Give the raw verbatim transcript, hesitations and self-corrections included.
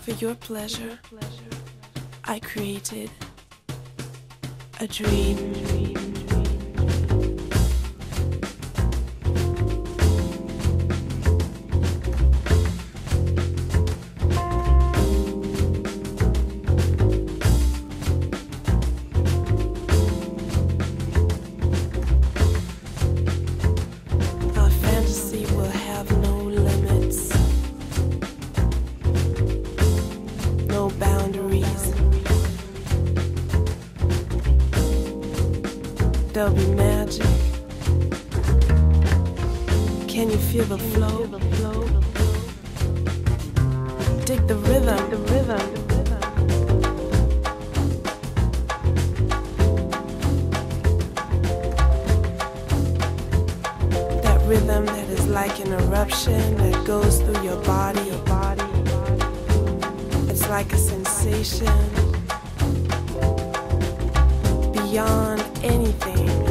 For your pleasure, I created a dream. Our fantasy will have no limits, no boundaries. There'll be magic. Can you feel the flow? Dig the rhythm, the rhythm. That rhythm that is like an eruption that goes through your body. It's like a sensation beyond anything